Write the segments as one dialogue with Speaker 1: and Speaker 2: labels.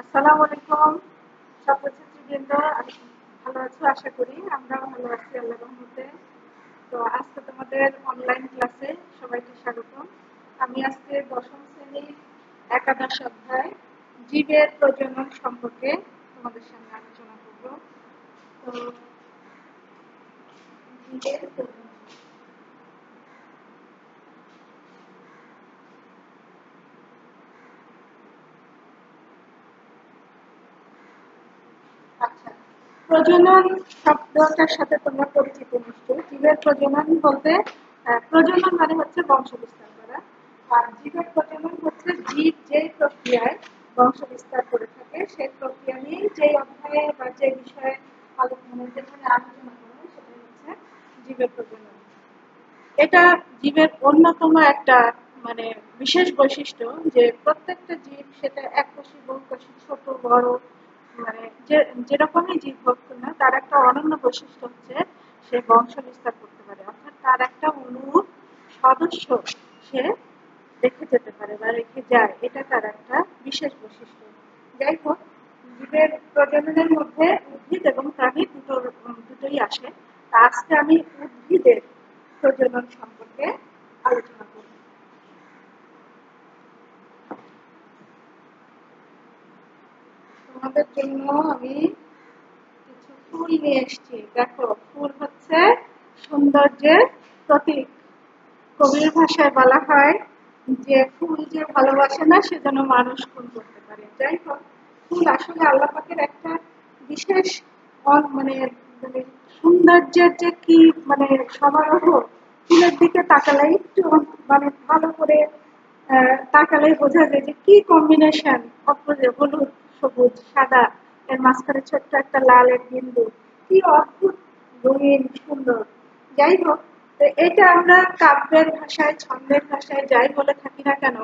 Speaker 1: আসসালামু আলাইকুম ছাত্রছাত্রীবৃন্দ, ভালো আছো? আশা করি আমরাও ভালো আছি আল্লাহর রহমতে। তো আজকে তোমাদের অনলাইন ক্লাসে সবাইকে স্বাগতম। আমি আজকে দশম শ্রেণীর একাদশ অধ্যায় জীবের প্রজনন সম্পর্কে তোমাদের সামনে আলোচনা করব। তো জীবের প্রজনন, আচ্ছা, প্রজনন শব্দটার সাথে তোমরা পরিচিত নিশ্চয়ই। জীবের প্রজনন বলতে প্রজনন মানে হচ্ছে বংশ বিস্তার করা, আর জীবের প্রজনন হচ্ছে জীব যে প্রক্রিয়ায় বংশ বিস্তার করে থাকে সেই প্রক্রিয়া নিয়ে যে অধ্যায়ে বা যে বিষয়ে যেখানে আলোচনা করা হয় সেটা হচ্ছে জীবের প্রজনন। এটা জীবের অন্যতম একটা মানে বিশেষ বৈশিষ্ট্য যে প্রত্যেকটা জীব, সেটা এককোষী বহুকোষী ছোট বড় মানে যেরকমই জীব হোক না, তার একটা অনন্য বৈশিষ্ট্য হচ্ছে সে বংশ বিস্তার করতে পারে, অর্থাৎ তার একটা অনুরূপ সদস্য সে রেখে যেতে পারে বা রেখে যায়, এটা তার একটা বিশেষ বৈশিষ্ট্য। যাই হোক, জীবের প্রজননের মধ্যে উদ্ভিদ এবং প্রাণী দুটোই আসে। আজকে আমি উদ্ভিদের প্রজনন সম্পর্কে আলোচনা করব। তোমাদের জন্য আমি কিছু ফুল নিয়ে এসেছি। দেখো, ফুল হচ্ছে সৌন্দর্যের প্রতীক। কবির ভাষায় বলা হয় যে ফুল যে ভালোবাসে না সে যেন মানুষ খুন করতে পারে। যাই হোক, ফুল আসলে আল্লাহ পাকের একটা বিশেষ মানে মানে সৌন্দর্যের যে কি মানে সমারোহ, ফুলের দিকে তাকালে একটু মানে ভালো করে তাকালেই বোঝা যায় যে কি কম্বিনেশন, হলুদ সবুজ সাদা, এর মাঝখানে ছোট্ট একটা লালের বিন্দু, কি অদ্ভুত রঙিন সুন্দর। যাই হোক, তো এটা আমরা কাব্যের ভাষায় ছন্দের ভাষায় যাই বলে থাকি না কেন,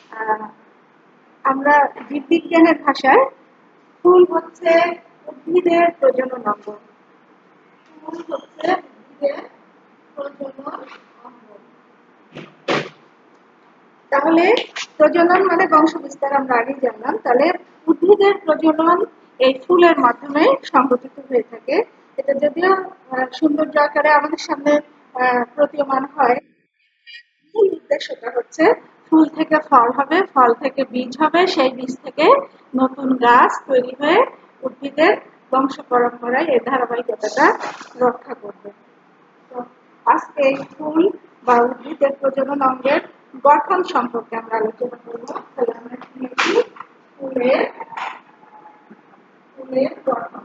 Speaker 1: আমরা জীববিজ্ঞানের ভাষায় ফুল হচ্ছে উদ্ভিদের প্রজনন অঙ্গ। ফুল হচ্ছে উদ্ভিদের প্রজনন অঙ্গ। তাহলে প্রজনন মানে বংশ বিস্তার আমরা আগেই জানলাম। তাহলে উদ্ভিদের প্রজনন এই ফুলের মাধ্যমে সংঘটিত হয়ে থাকে। এটা যদিও সৌন্দর্য আকারে আমাদের সামনে প্রতীয়মান হয়, মূল উদ্দেশ্যটা হচ্ছে ফুল থেকে ফল হবে, ফল থেকে বীজ হবে, সেই বীজ থেকে নতুন গাছ তৈরি হয়ে উদ্ভিদের বংশ পরম্পরায় এই ধারাবাহিকতাটা রক্ষা করবে। তো আজকে এই ফুল বা উদ্ভিদের প্রজনন অঙ্গের গঠন সম্পর্কে আমরা আলোচনা করবো। তাহলে আমরা শিখেছি ফুলের ফুলের গঠন।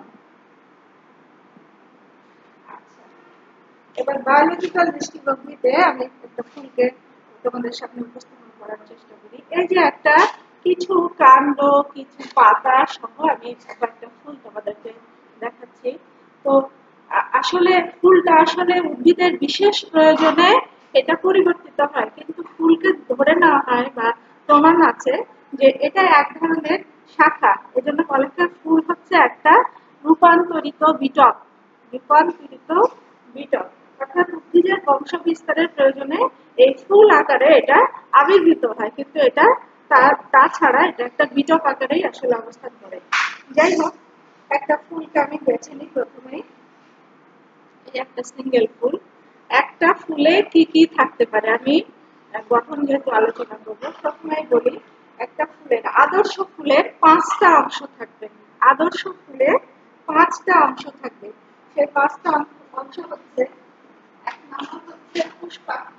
Speaker 1: এবার বায়োলজিক্যাল দৃষ্টিভঙ্গিতে আমি একটা ফুলকে তোমাদের সামনে উপস্থাপন করার চেষ্টা করি। এই যে একটা কিছু কাণ্ড, কিছু পাতা সহ আমি একটা ফুল তোমাদেরকে দেখাচ্ছি। তো আসলে ফুলটা আসলে উদ্ভিদের বিশেষ প্রয়োজনে এটা পরিবর্তিত হয়, কিন্তু ফুলকে ধরে নেওয়া হয় বা প্রমাণ আছে যে এটা এক ধরনের শাখা। এজন্য বলে ফুল হচ্ছে একটা রূপান্তরিত বিটক। রূপান্তরিত বিটক অর্থাৎ উদ্ভিদের বংশ বিস্তারের প্রয়োজনে এই ফুল আকারে এটা আবির্ভূত হয়, কিন্তু এটা তাছাড়া এটা একটা বিটক আকারেই আসলে অবস্থান করে। যাই হোক, একটা ফুলকে আমি বেছে নিই। প্রথমেই এই একটা সিঙ্গেল ফুল। একটা ফুলে কি কি থাকতে পারে আমি গঠন যেহেতু আলোচনা করবো, প্রথমেই বলি একটা ফুলের আদর্শ ফুলের 5টা অংশ থাকবে। আদর্শ ফুলের 5টা অংশ থাকবে। সেই 5টা অংশ হচ্ছে, এক নম্বর হচ্ছে পুষ্পাক্ষ,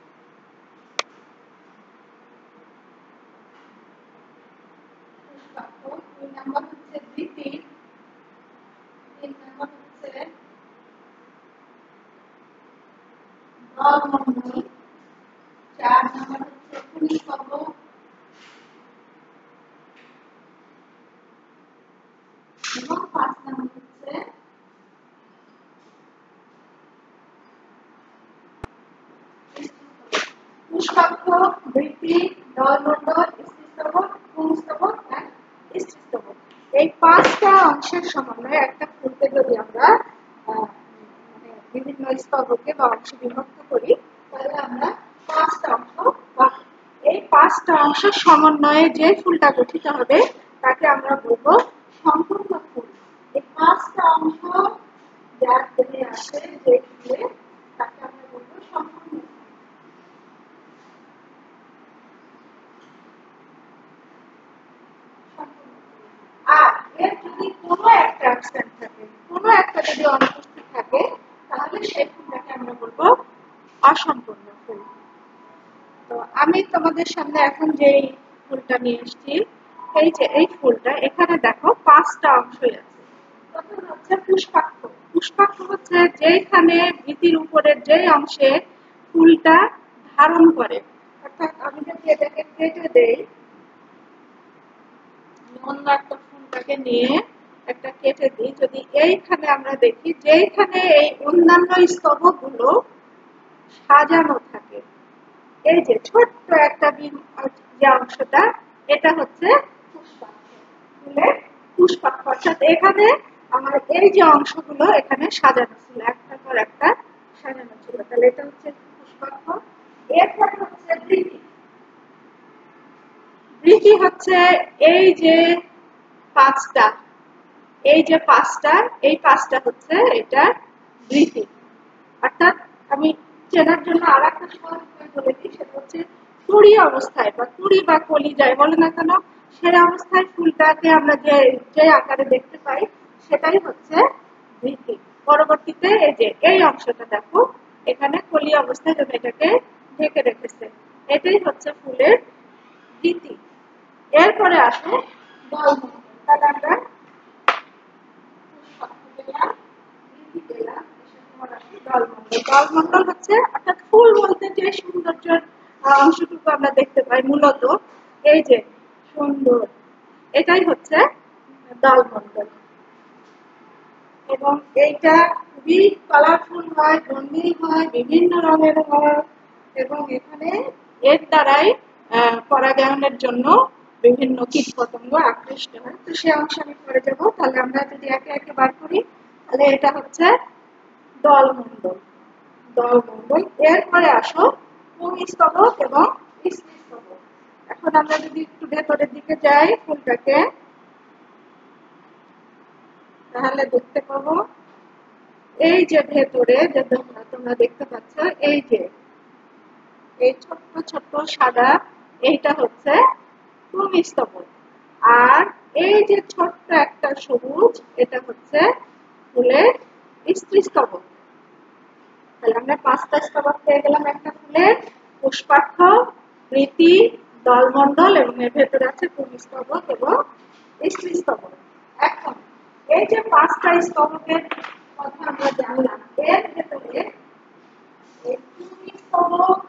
Speaker 1: দুই নম্বর হচ্ছে বৃতি, তিন নম্বর হচ্ছে দলমণ্ডল, 4 নম্বর হচ্ছে পুষ্পক, এবং 5 নম্বর হচ্ছে পুষ্পাক্ষ, বৃতি, দলমণ্ডল, স্ত্রীস্তবক, পুংস্তবক এন্ড স্ত্রীস্তবক। এই 5টা অংশের সমন্বয়ে একটা ফুলকে যদি আমরা বিভিন্ন স্তবকে বা অংশে বিভক্ত করি, তাহলে আমরা 5টা অংশ পাবো। এই 5টা অংশের সমন্বয়ে যে ফুলটা গঠিত হবে তাকে আমরা বলবো সম্পূর্ণ ফুল। এই 5টা অংশ যার দেহে আছে যে ফুলে তাকে আমরা বলবো সম্পূর্ণ ফুল। আর এর যদি কোনো একটা অ্যাবসেন্ট থাকে, কোনো একটা যদি অনুপস্থিত থাকে, তাহলে সেই ফুলটাকে আমরা বলবো অসম্পূর্ণ ফুল। তো আমি তোমাদের সামনে এখন যে ফুলটা নিয়ে এসেছি, এই যে এই ফুলটা, এখানে দেখো 5টা অংশই আছে। প্রথম হচ্ছে পুষ্পাক্ষ। পুষ্পাক্ষ হচ্ছে যেখানে ভিতির উপরের যে অংশে ফুলটা ধারণ করে, অর্থাৎ আমি যদি এটাকে কেটে দেই, অন্য একটা ফুলটাকে নিয়ে একটা কেটে দিই, যদি এইখানে আমরা দেখি যেখানে এই অন্যান্য স্তবকগুলো সাজানো থাকে, এই যে ছোট্ট একটা যে অংশটা, এটা হচ্ছে পুষ্পাক্ষ, ফুলের পুষ্পাক্ষ। অর্থাৎ এখানে আমার এই যে অংশগুলো এখানে সাজানো ছিল, একটার পর একটা সাজানো ছিল, তাহলে এটা হচ্ছে পুষ্পাক্ষ। এরপর হচ্ছে বৃতি। বৃতি হচ্ছে এই যে 5টা, এই যে 5টা, এই 5টা হচ্ছে এটা বৃতি। অর্থাৎ আমি চেনার জন্য আর একটা সহজ উপায় বলে দিই, সেটা হচ্ছে কুড়ি অবস্থায় বা কুড়ি বা কলি যায় বলে না কেন, সেই অবস্থায় ফুলটাকে আমরা যে আকারে দেখতে পাই সেটাই হচ্ছে বৃতি। পরবর্তীতে এই যে এই অংশটা দেখো, এখানে কলি অবস্থায় যেন এটাকে ঢেকে রেখেছে, এটাই হচ্ছে ফুলের বৃতি। এরপরে আসো দলমন্ডল। তাহলে আমরা দলমন্ডল হচ্ছে, অর্থাৎ ফুল বলতে যে সৌন্দর্যের অংশটুকু আমরা দেখতে পাই মূলত, এই যে সুন্দর, এটাই হচ্ছে দলমন্ডল। এবং এইটা খুবই কালারফুল হয়, রঙিন হয়, বিভিন্ন রঙের হয়, এবং এখানে এর দ্বারাই পরাগায়নের জন্য বিভিন্ন কীট পতঙ্গ আকৃষ্ট হয়। তো সে অংশ আমি পরে যাবো। তাহলে আমরা যদি একে একে বার করি, তাহলে এটা হচ্ছে দলমন্ডল। দলমন্ডল। এরপরে আসো পুংস্তবক এবং স্ত্রীস্তবক। এখন আমরা যদি একটু ভেতরের দিকে যাই ফুলটাকে, তাহলে দেখতে পাবো এই যে ভেতরে যে তোমরা দেখতে পাচ্ছ, এই যে এই ছোট্ট ছোট্ট সাদা, এইটা হচ্ছে পুংস্তবক। আর এই যে ছোট্ট একটা সবুজ, এটা হচ্ছে ফুলের স্ত্রীস্তবক। তাহলে আমরা 5টা স্তবক পেয়ে গেলাম একটা ফুলের: পুষ্পাক্ষ, বৃতি, দলমন্ডল, এবং এর ভেতরে আছে পুংস্তবক এবং স্ত্রীস্তবক। এখন এই যে 5টা স্তবকের কথা আমরা জানলাম, এর ভেতরে পুংস্তবক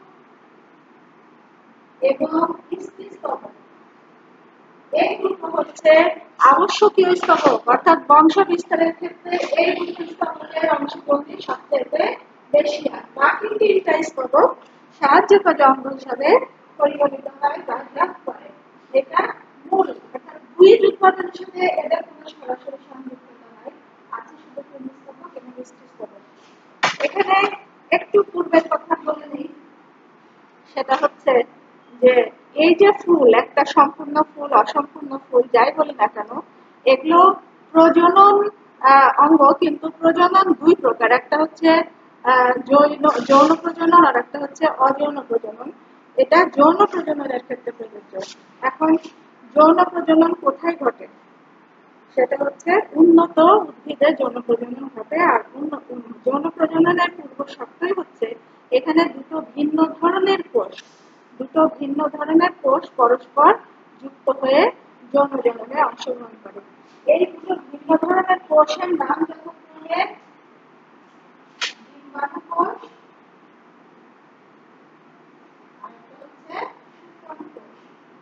Speaker 1: এবং স্ত্রীস্তবক, এই দুটো হচ্ছে আবশ্যকীয় স্তবক, অর্থাৎ বংশ বিস্তারের ক্ষেত্রে এই দুটো স্তবকের অংশগ্রহণ সবচেয়ে বেশি হয়। বাকি 3টা স্তবক সাহায্যকারী অঙ্গ হিসাবে পরিগণিত হয় বা লাভ করে। এটা মূল, অর্থাৎ বীজ উৎপাদনের সাথে এদের কোনো সরাসরি সংযুক্ততা নাই, আছে শুধু পুংস্তবক এবং স্ত্রীস্তবক। এখানে একটু পূর্বের কথা বলে নিই, সেটা হচ্ছে যে এই যে ফুল, একটা সম্পূর্ণ ফুল, অসম্পূর্ণ ফুল, যাই বলি না কেন, এগুলো প্রজনন অঙ্গ, কিন্তু প্রজনন 2 প্রকার। একটা হচ্ছে যৌন প্রজনন, আর একটা হচ্ছে অযৌন প্রজনন। এটা যৌন প্রজননের ক্ষেত্রে প্রযোজ্য। এখন যৌন প্রজনন কোথায় ঘটে? সেটা হচ্ছে উন্নত উদ্ভিদের যৌন প্রজনন ঘটে। আর যৌন প্রজননের পূর্ব শর্তই হচ্ছে এখানে দুটো ভিন্ন ধরনের কোষ পরস্পর যুক্ত হয়ে যৌন জননে অংশগ্রহণ করে। এই দুটো ভিন্ন ধরনের কোষের নাম যথাক্রমে ডিম্বাণু কোষ আর হচ্ছে শুক্রাণু কোষ।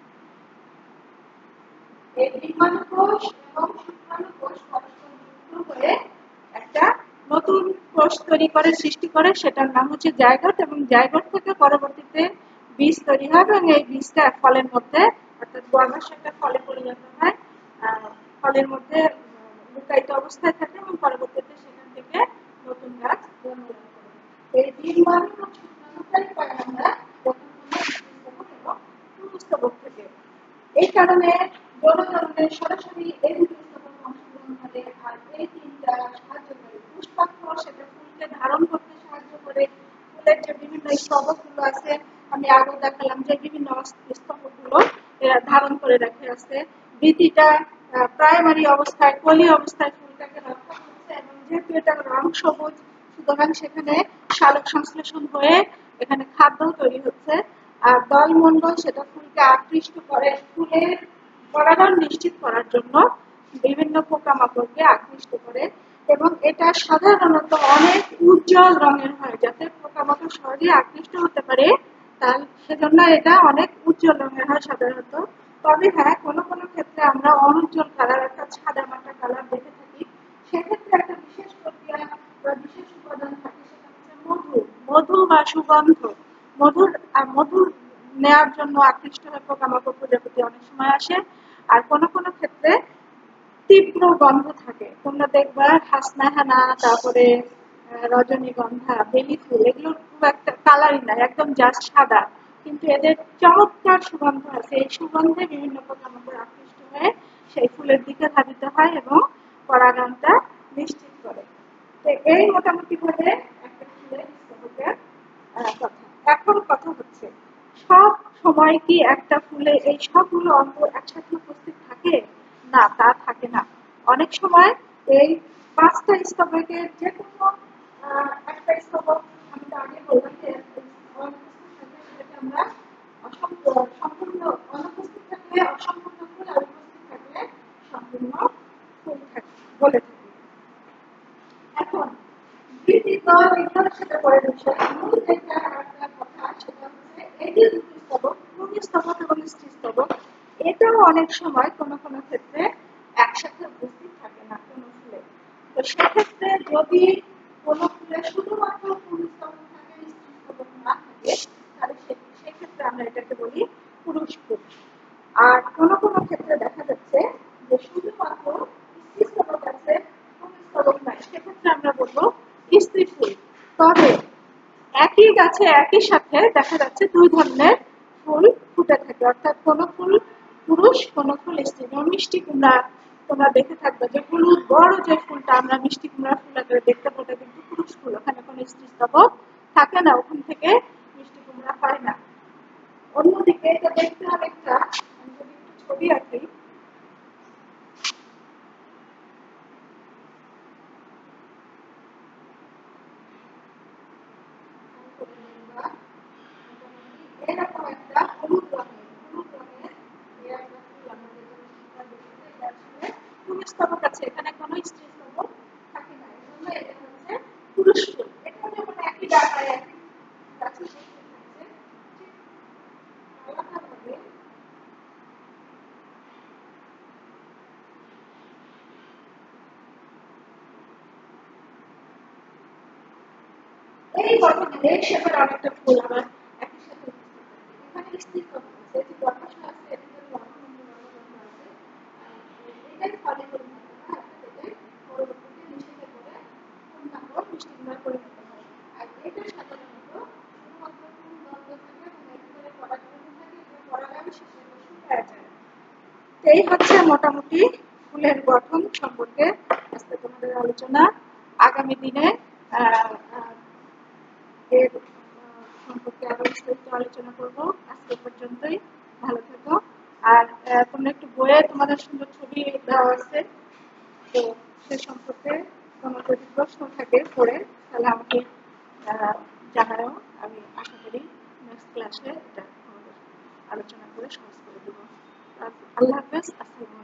Speaker 1: এই ডিম্বাণু কোষ এবং শুক্রাণু কোষ পরস্পর যুক্ত হয়ে একটা নতুন কোষ তৈরি করে, সৃষ্টি করে, সেটার নাম হচ্ছে জাইগোট। এবং জাইগোট থেকে পরবর্তীতে বীজ তৈরি হয়, এবং এই বীজটা ফলের মধ্যে, অর্থাৎ গর্ভাশয়টা ফলে পরিণত হয়, ফলের মধ্যে লুকায়িত অবস্থায় থাকে, এবং পরবর্তীতে সেখান থেকে নতুন গাছ জন্ম লাভ করে। এই ডিম্বাণু এবং শুক্রাণুটাই পাই আমরা যথাক্রমে স্ত্রীস্তবক এবং পুংস্তবক থেকে। এই কারণে কোনো ধরনের সরাসরি এই দুটো স্তবক অংশগ্রহণ করে, আর এই তিনটা সাহায্য করে। পুষ্পাক্ষ সেটা ফুলকে ধারণ করতে সাহায্য করে। ফুলের যে বিভিন্ন স্তবকগুলো আছে, আমি আগে দেখালাম যে বিভিন্ন স্তবকগুলো এরা ধারণ করে রেখে আছে। বীতিটা প্রাইমারি অবস্থায়, কলি অবস্থায় ফুলটাকে রক্ষা করছে, এবং যেহেতু এটা রং সবুজ, সুতরাং সেখানে সালোক সংশ্লেষণ হয়ে এখানে খাদ্য তৈরি হচ্ছে। আর দলমণ্ডল সেটা ফুলকে আকৃষ্ট করে, ফুলের পরাগায়ন নিশ্চিত করার জন্য বিভিন্ন পোকামাকড়কে আকৃষ্ট করে, এবং এটা সাধারণত অনেক উজ্জ্বল রঙের হয়, যাতে পোকামাকড় সহজে আকৃষ্ট হতে পারে, তার সেজন্য এটা অনেক উজ্জ্বল রঙের হয় সাধারণত। তবে হ্যাঁ, কোনো কোনো ক্ষেত্রে আমরা অনুজ্জ্বল কালার, অর্থাৎ সাদা মাটা কালার দেখে থাকি। সেক্ষেত্রে একটা বিশেষ প্রক্রিয়া বা বিশেষ উপাদান থাকে, সেটা হচ্ছে মধু। মধু বা সুগন্ধ, মধু নেওয়ার জন্য আকৃষ্ট হয়ে পোকামাকড় প্রজাপতি অনেক সময় আসে। আর কোনো কোনো ক্ষেত্রে তীব্র গন্ধ থাকে, তোমরা দেখবা হাসনাহানা, তারপরে রজনীগন্ধা, বেলি ফুল, এগুলোর খুব একটা কালারই নাই, একদম জাস্ট সাদা, কিন্তু এদের চমৎকার সুগন্ধ আছে। এই সুগন্ধে বিভিন্ন পোকামাকড় আকৃষ্ট হয়ে সেই ফুলের দিকে ধাবিত হয় এবং পরাগায়নটা নিশ্চিত করে। তো এই মোটামুটি ভাবে একটা ফুলের স্তবকের কথা। এখন কথা হচ্ছে, সব সময় কি একটা ফুলে এই সবগুলো অঙ্গ একসাথে উপস্থিত থাকে? না, তা থাকে না। অনেক সময় এই 5টা স্তবকের যে কোনো একটা স্তবক, আমি তো আগে বললাম যে অনুপস্থিত থাকে, সেটাকে আমরা সম্পূর্ণ অনুপস্থিত থাকলে অসম্পূর্ণ ফুল, আর উপস্থিত থাকলে সম্পূর্ণ ফুল থাকে বলে থাকি। এখন সেটা পরে বিষয়, মূল যেটা কথা সেটা হচ্ছে এই যে দুটি স্তবক, ভূমি স্তবক এবং স্ত্রী স্তবক, এটাও অনেক সময় কোনো কোনো ক্ষেত্রে একসাথে উপস্থিত থাকে না কোনো ফুলে। তো সেক্ষেত্রে যদি কোনো ফুলে শুধুমাত্র ভূমি স্তবক থাকে, স্ত্রী স্তবক না থাকে, তাহলে সেক্ষেত্রে আমরা এটাকে বলি পুরুষ ফুল। আর কোনো কোনো ক্ষেত্রে দেখা যাচ্ছে যে শুধুমাত্র স্ত্রী স্তবক আছে, ভূমি স্তবক নাই, সেক্ষেত্রে আমরা বলবো স্ত্রী ফুল। তবে একই গাছে একই সাথে দেখা যাচ্ছে দুই ধরনের ফুল ফুটে থাকে, অর্থাৎ কোনো ফুল পুরুষ, কোনো ফুল স্ত্রী। যেমন মিষ্টি কুমড়া তোমরা দেখে থাকবে যে হলুদ বড় যে ফুলটা আমরা মিষ্টি কুমড়া ফুল আকারে দেখতে পাই, কিন্তু পুরুষ ফুল, ওখানে কোনো স্ত্রী স্তবক থাকে না, ওখান থেকে মিষ্টি কুমড়া হয় না। অন্যদিকে এটা দেখতে অনেকটা, আমি যদি একটু ছবি আঁকি, এরকম একটা হলুদ রঙের একটা ফুল আমরা দেখতে পুরুষ স্তবক আছে, এখানে কোনো স্ত্রী স্তবক থাকে না, এই জন্য এটা হচ্ছে পুরুষ ফুল। এটা যেমন একই ডাটায় একই গাছে থাকছে, ঠিক আলাদাভাবে এই গঠনের এই শেপের অনেকটা ফুল আবার একই সাথে উপস্থিত থাকে। এখানে স্ত্রী স্তবক আছে, যে গঠন আছে, এটাতে গঠন আছে, এটাই ফলে পরিণত হয়, এটাই পরবর্তীতে নিষেধে করে পূর্ণাঙ্গ পুষ্টিগুণায় পরিণত হয়। আর এটা সাধারণত শুধুমাত্র ফুল বন্ধ থাকে এবং এর ভিতরে পরাগরেণু থাকে, এবং পরাগায়ন শেষে এটা শুকায় যায়। এই হচ্ছে মোটামুটি ফুলের গঠন সম্পর্কে আজকে তোমাদের আলোচনা। আগামী দিনে এর সম্পর্কে আরো বিস্তারিত আলোচনা করব। আজকে পর্যন্তই, ভালো থেকো। আর তোমরা একটু বইয়ে তোমাদের সুন্দর ছবি দেওয়া আছে, তো সে সম্পর্কে কোনো যদি প্রশ্ন থাকে পড়ে, তাহলে আমাকে জানাও। আমি আশা করি নেক্সট ক্লাসে এটা আমাদের আলোচনা করে সহজ করে দেবো। আল্লাহ হাফেজ, আসসালামু আলাইকুম।